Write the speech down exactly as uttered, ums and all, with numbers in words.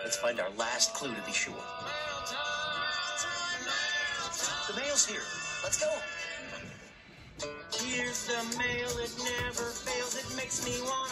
Let's find our last clue to be sure. The mail's here. Let's go. Here's the mail. It never fails. It makes me want